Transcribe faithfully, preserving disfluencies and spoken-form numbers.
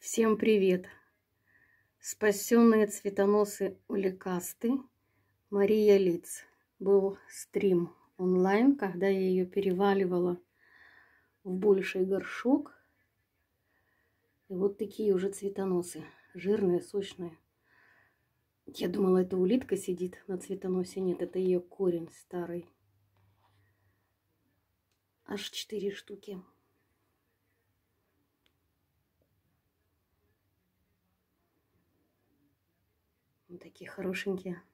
Всем привет! Спасенные цветоносы уликасты. Мария Лиц. Был стрим онлайн, когда я ее переваливала в больший горшок. И вот такие уже цветоносы. Жирные, сочные. Я думала, это улитка сидит на цветоносе. Нет, это ее корень старый. Аж четыре штуки. Вот такие хорошенькие.